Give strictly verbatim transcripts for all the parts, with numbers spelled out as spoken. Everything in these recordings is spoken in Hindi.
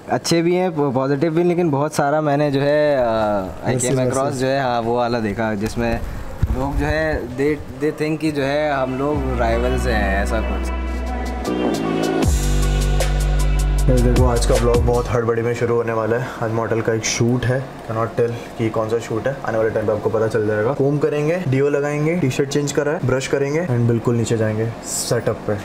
अच्छे भी हैं, पॉजिटिव भी, लेकिन बहुत सारा मैंने जो है आई केम अक्रॉस जो है हाँ वो वाला देखा जिसमें लोग जो है दे दे थिंक कि जो है हम लोग राइवल्स हैं, ऐसा कुछ। देखो आज का ब्लॉग बहुत हड़बड़ी में शुरू होने वाला है। आज मॉडल का एक शूट है, कैन नॉट टेल कि कौन सा शूट है, आने वाले टाइम पे आपको पता चल जाएगा। कोम करेंगे, डीओ लगाएंगे, टी शर्ट चेंज करा है, ब्रश करेंगे एंड बिल्कुल नीचे जाएंगे सेटअप पे।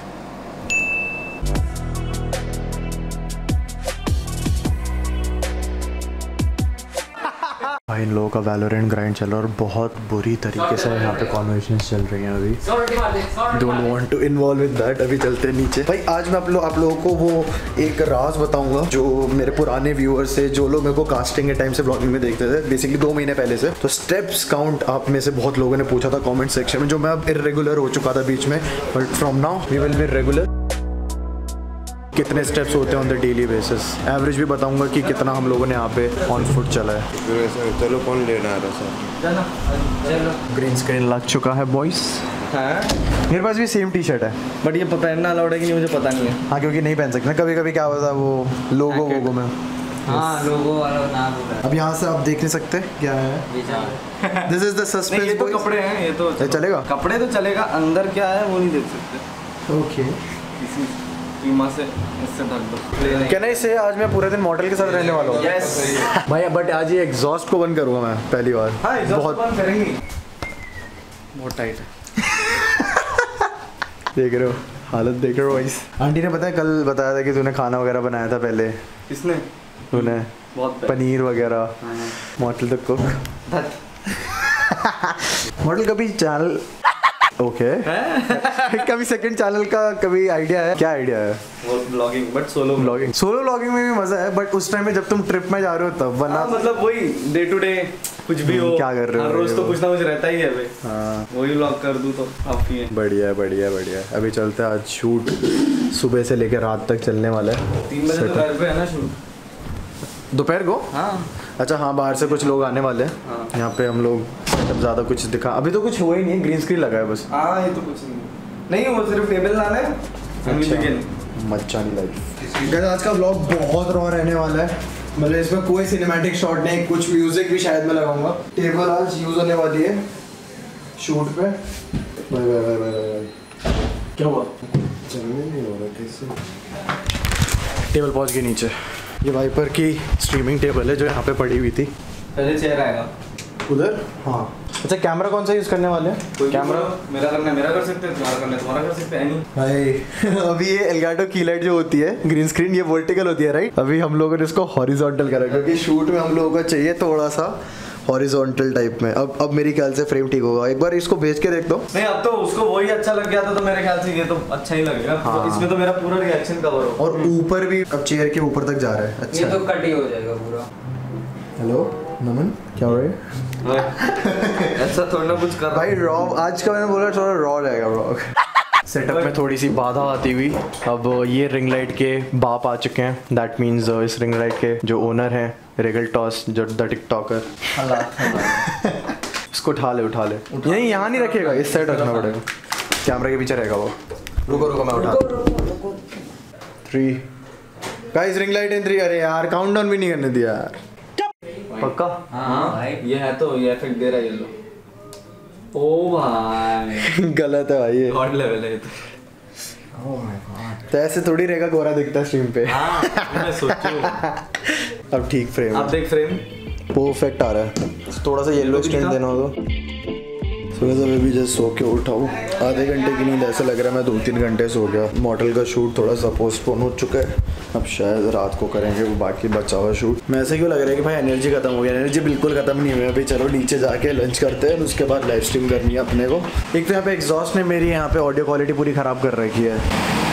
भाई इन लोगों का वैलोरेंट ग्राइंड चल रहा है और बहुत बुरी तरीके से यहाँ पे कॉन्वर्सेशंस चल रही हैं अभी। Don't want to involve with that. अभी चलते हैं नीचे। भाई आज मैं आप लोग आप लोगों को वो एक राज बताऊंगा जो मेरे पुराने व्यूअर्स से, जो लोग मेरे को कास्टिंग के टाइम से व्लॉगिंग में देखते थे, बेसिकली दो महीने पहले से। तो स्टेप्स काउंट आप में से बहुत लोगों ने पूछा था कॉमेंट सेक्शन में, जो मैं अब इरेगुलर हो चुका था बीच में, but from now we will be regular. कितने स्टेप्स होते हैं on the daily basis, average भी बताऊंगा कि कितना हम लोगों ने यहाँ पे ऑन फुट चला है। चलो कौन लेना आ रहा है? ग्रीन स्क्रीन लग चुका है बॉयस। हाँ मेरे पास भी सेम टी शर्ट है, बट ये पहनना अलाउड है कि नहीं मुझे पता नहीं है। हाँ क्योंकि नहीं पहन सकते, कभी कभी क्या होता है वो लोगो वोगो में। हाँ लोगो वाला नाम होता है। अब यहाँ से आप देख नहीं सकते क्या है। This is the suspense. ये तो कपड़े हैं, ये तो चलेगा, कपड़े तो चलेगा, अंदर क्या है वो नहीं देख सकते। ओके से इससे ढक दो। क्या नहीं से आज मैं पूरे दिन मॉडल के साथ रहने वाला हूँ। yes. भाई बट आज ये एग्जॉस्ट को बंद करूँगा मैं पहली बार। हाँ, बहुत बंद करेंगे। बहुत टाइट है। देख रहे हो हालत, देख रहे हो वाइस। आंटी ने बताया कल बताया था कि तूने खाना वगैरह बनाया था पहले। किसने? तूने बहुत पनीर वगैरह। Model the cook. मॉडल कभी चैनल ओके okay. कभी सेकंड चैनल का कभी आइडिया है? क्या आइडिया है? वो blogging, but solo blogging. Solo blogging में भी मजा है, बट उस टाइम में जब तुम ट्रिप में जा रहे हो तब, वरना मतलब वही डे टू डे कुछ भी हो, क्या कर रहे हो, हर रोज तो कुछ ना कुछ रहता ही है भाई। हाँ वही ब्लॉग कर दूं तो काफी है। बढ़िया बढ़िया बढ़िया। अभी चलते हैं, आज शूट सुबह से लेकर रात तक चलने वाला है। तीन बजे दोपहर पे है ना शूट? दोपहर को? हाँ अच्छा हाँ, बाहर से कुछ लोग आने वाले हैं। हाँ। यहाँ पे हम लोग सेटअप ज़्यादा कुछ दिखा, अभी तो कुछ हुआ ही नहीं है, ग्रीन स्क्रीन लगा है बस। हाँ ये तो कुछ नहीं नहीं, वो सिर्फ टेबल लाना है। अच्छा मचानी लाइफ। आज का व्लॉग बहुत रॉ रहने वाला है, मतलब इसमें कोई सिनेमैटिक शॉट नहीं, कुछ म्यूजिक भी शायद मैं लगाऊंगा। टेबल आज यूज होने वाली है शूट पे। Bye bye bye bye bye. क्या हुआ? चलने नहीं हो रहा कैसे? टेबल पहुंच गई नीचे। ये वाइपर की स्ट्रीमिंग टेबल है जो यहाँ पे पड़ी हुई थी। पहले चेयर आएगा उधर। हाँ अच्छा, कैमरा कौन सा यूज करने वाले हैं? कैमरा मेरा करना मेरा कर सकते हैं, तुम्हारा करना तुम्हारा कर सकते हैं। नहीं भाई अभी ये एल्गाटो की लाइट जो होती है ग्रीन स्क्रीन, ये वर्टिकल होती है राइट। अभी हम लोगों ने इसको हॉरिजॉन्टल करा क्योंकि शूट में हम लोगों को चाहिए थोड़ा सा हॉरिजॉन्टल टाइप में। अब अब मेरे ख्याल से फ्रेम ठीक होगा। एक बार इसको भेज के देख दो। नहीं अब तो उसको वही अच्छा लग गया था, तो मेरे ख्याल से ये तो अच्छा ही लगेगा। हाँ। तो इसमें तो मेरा पूरा रिएक्शन कवर हो, और ऊपर भी अब चेयर के ऊपर तक जा रहा है। अच्छा ये तो कट ही हो जाएगा पूरा। हेलो नमन, क्या हो रहा है? ऐसा थोड़ा ना कुछ कर भाई रॉ आज का मैंने बोला थोड़ा रॉ रहेगा ब्लॉग। सेटअप में थोड़ी सी बाधा आती हुई अब ये रिंग लाइट के बाप आ चुके हैं। दैट मीन्स इस रिंग लाइट के जो ओनर हैं रेगल टॉस, जो द टिकटॉकर। इसको उठा ले उठा ले यही यहाँ नहीं रखेगा, इस साइड रखना पड़ेगा, कैमरा के पीछे रहेगा वो। रुको रुको मैं उठा। Three guys, ring light in three. अरे यार काउंटडाउन भी नहीं करने दिया यार। पक्का? हाँ भाई ये है तो ये इफेक्ट दे रहा है ये लो। ओ भाई गलत है भाई, ये गॉड लेवल है ये तो। ओह माय गॉड, तो ऐसे थोड़ी रहेगा गोरा दिखता है स्ट्रीम पे। हाँ मैं सोचूं। अब ठीक फ्रेम, अब देख फ्रेम परफेक्ट आ रहा है। थोड़ा सा येलो स्टैंड देना होगा। सुबह सुबह भी जस्ट सो के उठाऊँ, आधे घंटे की नींद, ऐसा लग रहा है मैं दो तीन घंटे सो गया। मॉडल का शूट थोड़ा सा पोस्टपोन हो चुका है, अब शायद रात को करेंगे वो बाकी बचा हुआ शूट। मैं ऐसे क्यों लग रहा है कि भाई एनर्जी खत्म हो गई? एनर्जी बिल्कुल खत्म नहीं हुई। अभी चलो नीचे जाके लंच करते हैं, उसके बाद लाइव स्ट्रीम करनी है अपने को। एक तो यहाँ पे एग्जॉस्ट ने मेरी यहाँ पे ऑडियो क्वालिटी पूरी ख़राब कर रखी है।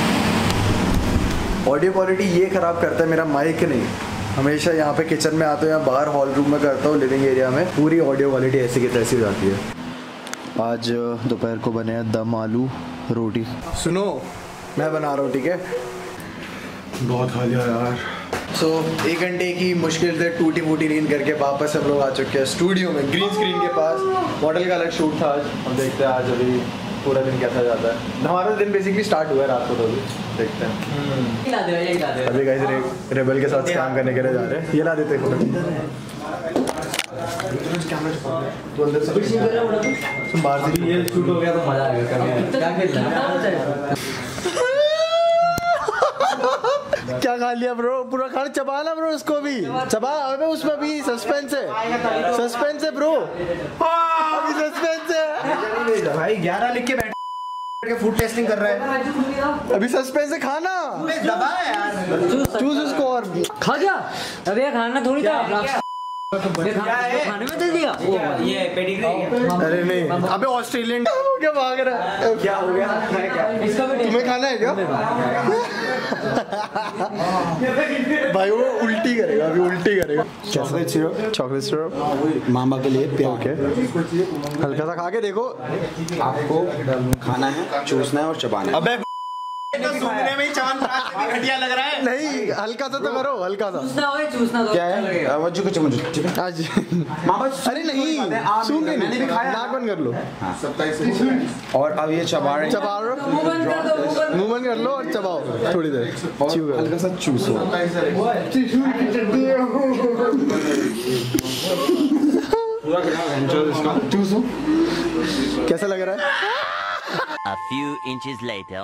ऑडियो क्वालिटी ये ख़राब करता है मेरा माइक नहीं। हमेशा यहाँ पे किचन में आते हो या बाहर हॉल रूम में करता हूँ, लिविंग एरिया में पूरी ऑडियो क्वालिटी ऐसी की तैसी हो जाती है। आज दोपहर को बने हैं दम आलू रोटी। सुनो मैं बना रहा हूँ, ठीक है? बहुत खा लिया यार। सो so, एक घंटे की मुश्किल से टूटी फूटी नींद करके वापस हम लोग आ चुके हैं स्टूडियो में, ग्रीन स्क्रीन के पास। मॉडल का अलग शूट था आज, हम देखते हैं आज अभी पूरा दिन कैसा जाता है। हमारा दिन बेसिकली स्टार्ट हुआ है रात को, तो अभी देखते हैं। अभी गाइस रे, रेबल के साथ काम करने के लिए जा रहे हैं। ये ला देते हैं तो अंदर से तुम बाहर से ये शूट हो गया तो मजा आएगा। क्या खेलना है? क्या खा लिया ब्रो? पूरा खाना चबाना ब्रो, उसको भी चबा। अबे उसमें भी सस्पेंस है, सस्पेंस है ब्रो, अभी सस्पेंस है भाई। ग्यारह लिख के बैठ के फूड टेस्टिंग कर रहा है, अभी सस्पेंस है। खाना दबा यार, चूज उसको और खा गया। अबे ये खाना थोड़ी था, खाने में दे दिया। ये पेडिग्री। अरे नहीं, अबे ऑस्ट्रेलियन क्या भाग रहा है? क्या हो गया? तुम्हें खाना है क्या? भाई वो उल्टी करेगा, अभी उल्टी करेगा। चॉकलेट सिरप, चॉकलेट सिरप मामा के लिए प्यार के हल्का सा खा के देखो। आपको खाना है, चूसना है और चबाना है। अबे तो सुनने में ही चांद घटिया लग रहा है। नहीं, हल्का सा तो करो, हल्का सा। चूसना हो, चूसना तो क्या है? वज्जू का चम्मच, ठीक है आज मामा। अरे नहीं, सूंघ के मैंने भी खाया। नाक बंद कर लो। और अब ये चबा रहे हैं। चबा लो, मुंह बंद कर दो, मुंह बंद कर लो और चबाओ थोड़ी देर। और हल्का सा चूसो। चूसो। कैसा लग रहा है? A few inches later.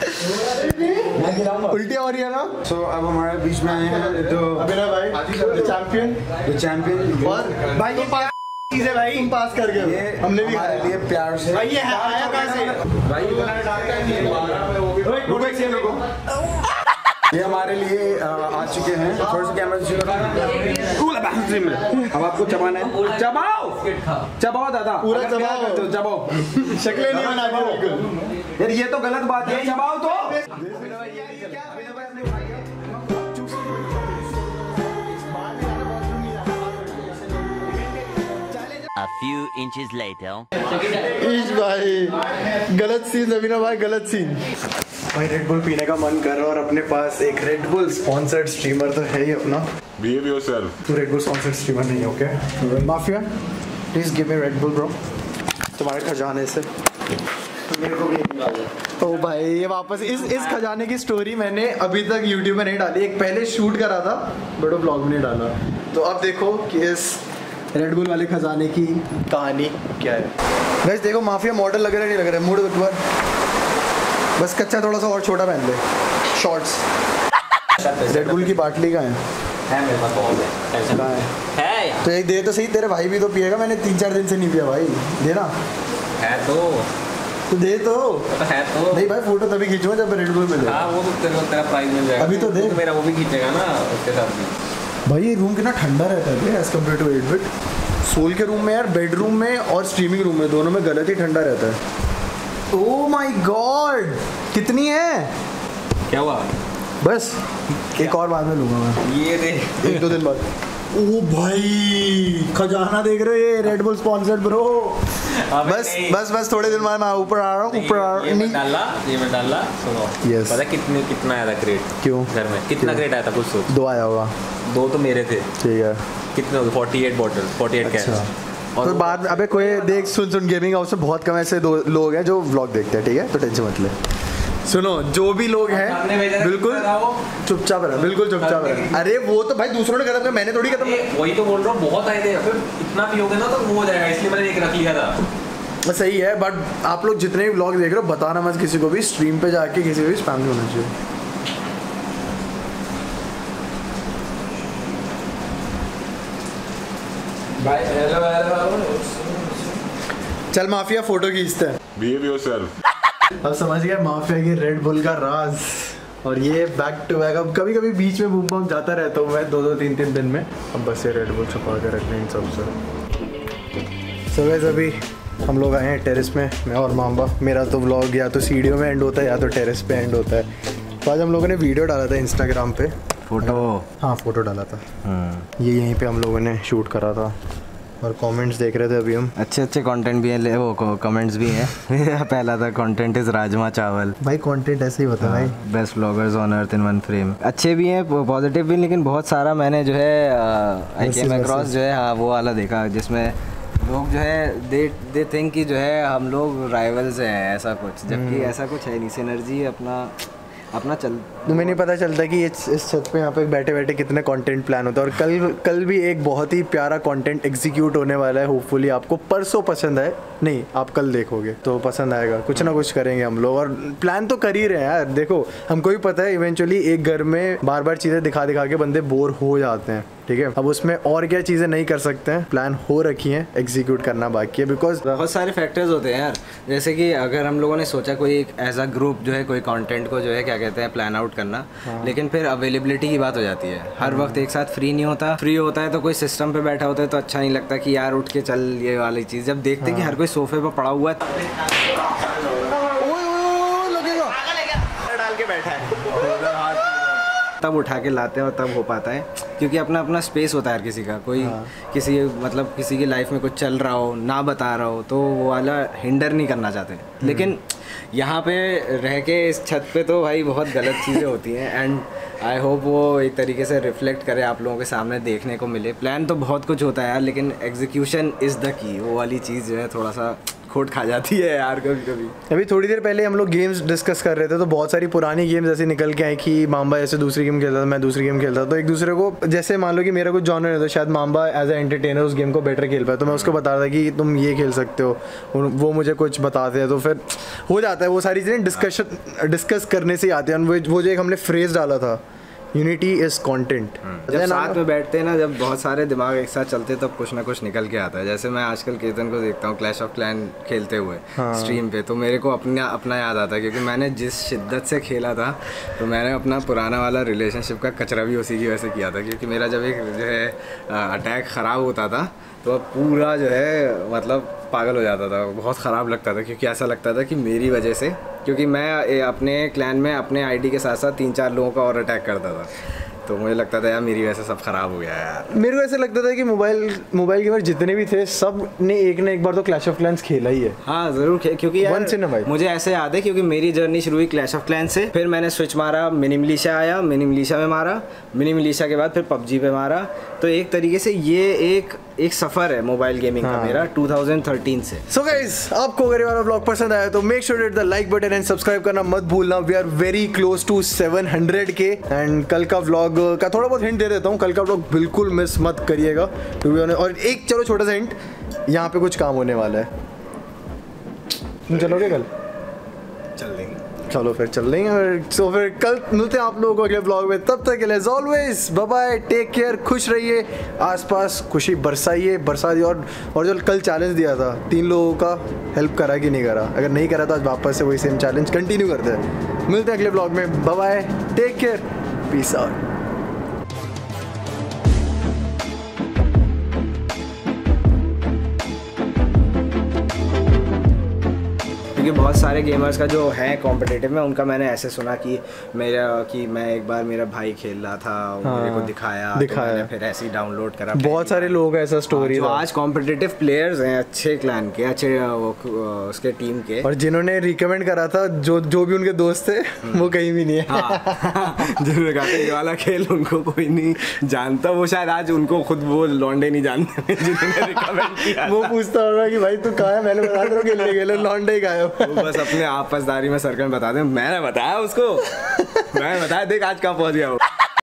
उल्टी हो रही है ना? सो so, अब हमारे बीच में आए हैं तो अभिनव भाई, द चैंपियन, द चैंपियन। और भाई ये पास चीज है भाई, पास कर गए। ये हमने भी हमारे लिए प्यार से भाई। ये है आया कहां से भाई? रुको एक सेकंड, रुको। ये हमारे लिए आ, आ चुके हैं। थोड़ा सा कैमरा से अब आपको चबाना है। चबाओ, चबाओ दादा, पूरा चबाओ, तो चबाओ। शक्लें नहीं बना के बिल्कुल। यार ये तो गलत बात है, चबाओ तो। A few inches later. इश भाई गलत सीन, अभिनव भाई गलत सीन। भाई रेड बुल पीने का मन कर रहा है और अपने पास एक रेड बुल स्पॉन्सर्ड स्ट्रीमर तो है ही अपना। Behave yourself. तू रेड बुल स्पॉन्सर्ड स्ट्रीमर नहीं है, okay? Mafia please give me Red Bull bro, तुम्हारे खजाने से। मेरे को भी ओ भाई, ये वापस इस इस खजाने की स्टोरी मैंने अभी तक यूट्यूब में नहीं डाली। एक पहले शूट करा था बट वो ब्लॉग में नहीं डाला। तो अब देखो कि इस रेड बुल वाले खजाने की कहानी क्या है। गाइस देखो, माफिया मॉडल लग रहा है, नहीं लग रहा है? मूड एक बार बस कच्चा थोड़ा सा और छोटा पहन ले, शॉर्ट्स। रेड बुल की बाटली कहाँ है? है मेरे पास बहुत है, टेंशन कहाँ है? है। तो एक दे तो सही, तेरे भाई भी तो पिएगा। मैंने तीन चार दिन से नहीं पिया भाई, देना। है तो तो दे तो। तो है तो नहीं भाई, फोटो तभी खींचूंगा जब रेड बुल मिले। हाँ वो तो तेरे को तेरा प्राइस मिल जाएगा। अभी तो देख। तो मेरा वो भी खींचेगा ना उसके साथ भी। भाई ये रूम कितना ठंडा रहता है as compare to eight bit. Soul के रूम में यार, बेडरूम में और स्ट्रीमिंग रूम में, दोनों में गलत ही ठंडा रहता है। ओह माय गॉड, कितनी है? क्या हुआ? बस एक और बाद में लूंगा मैं, ये देख, एक दो दिन बाद। ओ भाई खजाना देख रहे हो? ये रेड बुल स्पॉन्सर्ड ब्रो। बस बस बस थोड़े दिन बाद मैं ऊपर आ रहा हूँ, ऊपर आ रहा ये हूँ। मैं डाला, ये मैं डाला। सुनो, Yes. पता कितने कितना आया था क्रेट? क्यों? घर में कितना क्रेट आया था कुछ सोच। दो आया होगा। दो तो मेरे थे। ठीक है, कितने हो गए? Forty eight bottle, forty eight can. और तो बाद में अबे कोई देख, सुन सुन गेमिंग हाउस में बहुत कम ऐसे दो लोग हैं जो व्लॉग देखते हैं, ठीक है? तो टेंशन मत ले। सुनो, जो भी लोग हैं बिल्कुल चुपचाप रहे, बिल्कुल चुपचाप रहे। अरे वो तो भाई दूसरों ने खत्म किया, मैंने थोड़ी खत्म किया। वही तो बोल रहा हूँ, बहुत आए थे। फिर इतना पियोगे ना तो वो हो जाएगा, इसलिए मैंने एक रख लिया था। सही है, बट आप लोग जितने भी व्लॉग देख रहे हो बताना मत किसी को भी, स्ट्रीम पे जाके किसी को भी स्पैम नहीं होना चाहिए। भाई हेलो हेलो, चल माफिया फोटो खींचते हैं। Behave yourself. अब समझ गए माफिया की रेड बुल का राज। और ये बैक टू बैक, अब कभी कभी बीच में बूम बम जाता रहता हूँ मैं दो दो तीन तीन दिन में। अब बस ये रेड बुल छुपा के रखने इन सब से। सो गाइस अभी हम लोग आए हैं टेरेस में, मैं और मामा। मेरा तो व्लॉग या तो सीढ़ियों में एंड होता है या तो टेरेस पे एंड होता है। तो आज हम लोगों ने वीडियो डाला था इंस्टाग्राम पे, फोटो। हाँ फोटो डाला था। ये यहीं पे हम लोगों ने शूट करा था और कमेंट्स देख रहे थे अभी हम। अच्छे अच्छे कंटेंट भी हैं, वो कमेंट्स भी हैं। पहला था कंटेंट इज राजमा चावल। भाई कंटेंट ऐसे ही होता है भाई। Best vloggers on earth in one frame. अच्छे भी हैं, पॉजिटिव भी, लेकिन बहुत सारा मैंने जो है आई केम अक्रॉस जो है हाँ वो वाला देखा जिसमें लोग जो है दे दे थिंक कि जो है हम लोग राइवल्स हैं ऐसा कुछ, जबकि ऐसा कुछ है नहीं। सिनर्जी अपना अपना चल तुम्हें नहीं पता चलता कि इस इस छत पे यहाँ पे बैठे बैठे कितने कंटेंट प्लान होता है। और कल कल भी एक बहुत ही प्यारा कंटेंट एग्जीक्यूट होने वाला है। होपफुली आपको परसों पसंद आए, नहीं आप कल देखोगे तो पसंद आएगा। कुछ ना कुछ करेंगे हम लोग, और प्लान तो कर ही रहे हैं यार। देखो हमको भी पता है इवेंचुअली एक घर में बार बार चीज़ें दिखा दिखा के बंदे बोर हो जाते हैं, ठीक है। अब उसमें और क्या चीज़ें नहीं कर सकते हैं, प्लान हो रखी हैं, एग्जीक्यूट करना बाकी है। बिकॉज बहुत सारे फैक्टर्स होते हैं यार, जैसे कि अगर हम लोगों ने सोचा कोई एक एज अ ग्रुप जो है कोई कंटेंट को जो है क्या कहते हैं प्लान आउट करना, हाँ। लेकिन फिर अवेलेबिलिटी की बात हो जाती है। हर वक्त एक साथ फ्री नहीं होता, फ्री होता है तो कोई सिस्टम पे बैठा होता है तो अच्छा नहीं लगता कि यार उठ के चल ये वाली चीज़। जब देखते हैं हाँ। कि हर कोई सोफे पर पड़ा हुआ है डाल के बैठा है तब उठा के लाते हैं और तब हो पाता है, क्योंकि अपना अपना स्पेस होता है हर किसी का। कोई हाँ। किसी मतलब किसी की लाइफ में कुछ चल रहा हो ना बता रहा हो तो वो वाला हिंडर नहीं करना चाहते, लेकिन यहाँ पे रह के इस छत पे तो भाई बहुत गलत चीज़ें होती हैं। एंड आई होप वो एक तरीके से रिफ्लेक्ट करे, आप लोगों के सामने देखने को मिले। प्लान तो बहुत कुछ होता है यार, लेकिन एग्जीक्यूशन इज़ द की। वो वाली चीज़ जो है थोड़ा सा खोट खा जाती है यार कभी कभी। अभी थोड़ी देर पहले हम लोग गेम्स डिस्कस कर रहे थे तो बहुत सारी पुरानी गेम्स ऐसे निकल के आई कि माम्बा ऐसे दूसरी गेम खेलता था, मैं दूसरी गेम खेलता था, तो एक दूसरे को जैसे मान लो कि मेरा कुछ जॉनर है तो शायद माम्बा एज ए एंटरटेनर उस गेम को बेटर खेल पाए, तो मैं उसको बता रहा था कि तुम ये खेल सकते हो, वो मुझे कुछ बताते हैं, तो फिर हो जाता है। वो सारी चीज़ें डिस्कशन डिस्कस करने से ही आते हैं। वो जो एक हमने फ्रेज डाला था, यूनिटी इज कंटेंट, जब साथ में बैठते हैं ना, जब बहुत सारे दिमाग एक साथ चलते हैं तब कुछ ना कुछ निकल के आता है। जैसे मैं आजकल केतन को देखता हूँ क्लैश ऑफ क्लैन खेलते हुए हाँ। स्ट्रीम पे, तो मेरे को अपना अपना याद आता है, क्योंकि मैंने जिस शिद्दत से खेला था तो मैंने अपना पुराना वाला रिलेशनशिप का कचरा भी उसी की वजह से किया था। क्योंकि मेरा जब एक जो है अटैक ख़राब होता था तो पूरा जो है मतलब पागल हो जाता था, बहुत ख़राब लगता था, क्योंकि ऐसा लगता था कि मेरी वजह से, क्योंकि मैं अपने क्लैन में अपने आईडी के साथ साथ तीन चार लोगों का और अटैक करता था, तो मुझे लगता था यार मेरी वजह से सब ख़राब हो गया यार। मेरे को ऐसा लगता था कि मोबाइल मोबाइल गेमर जितने भी थे सब ने एक ना एक बार तो क्लैश ऑफ क्लैंस खेला ही है। हाँ ज़रूर, क्योंकि यार मुझे ऐसे याद है, क्योंकि मेरी जर्नी शुरू हुई क्लैश ऑफ क्लैंस से, फिर मैंने स्विच मारा, मिनी मिलिशिया आया, मिनी मिलिशिया में मारा, मिनी मिलिशिया के बाद फिर पबजी पे मारा। तो एक तरीके से ये एक एक सफ़र है मोबाइल गेमिंग हाँ। का मेरा टू थाउजेंड थर्टीन से। सो गाइस, आपको अगर ये वाला व्लॉग पसंद आया तो make sure hit the like button and subscribe करना मत भूलना। We are very close to seven hundred K. And कल का व्लॉग का थोड़ा बहुत हिंट दे देता हूँ, कल का व्लॉग बिल्कुल मिस मत करिएगा टू बी ऑनेस्ट। और एक चलो छोटा सा हिंट, यहाँ पे कुछ काम होने वाला है। तुम चलोगे कल? चल देंगे। चलो फिर चल देंगे। सो फिर कल मिलते हैं आप लोगों को अगले व्लॉग में। तब तक के लिए as always bye bye, take care, खुश रहिए, आसपास खुशी बरसाइए, बरसा दिए। और और जो कल चैलेंज दिया था तीन लोगों का, हेल्प करा कि नहीं करा? अगर नहीं करा तो आज वापस से वही सेम चैलेंज कंटिन्यू करते हैं। मिलते हैं अगले व्लॉग में। Bye bye, take care, peace out. क्योंकि बहुत सारे गेमर्स का जो है कॉम्पिटिटिव में, उनका मैंने ऐसे सुना कि मेरा कि मैं एक बार मेरा भाई खेल रहा था, हाँ, मेरे को दिखाया दिखाया तो मैंने फिर ऐसे ही डाउनलोड करा। बहुत सारे लोग ऐसा स्टोरी जो आज कॉम्पिटिटिव प्लेयर्स हैं अच्छे क्लैन के, अच्छे उसके टीम के, और जिन्होंने रिकमेंड करा था जो जो भी उनके दोस्त थे वो कहीं भी नहीं है। हाँ। जिन्होंने कहा ये वाला खेल उनको कोई नहीं जानता, वो शायद आज उनको खुद वो लौंडे नहीं जानते जिन्होंने रिकमेंड किया। वो पूछता होगा कि भाई तू कहाँ है, मैंने बता दो खेलने के लिए, लौंडे ही गायब। वो बस अपने आपसदारी में सर्कल में बता दें, मैंने बताया उसको, मैंने बताया देख आज कहाँ पहुँच गया वो।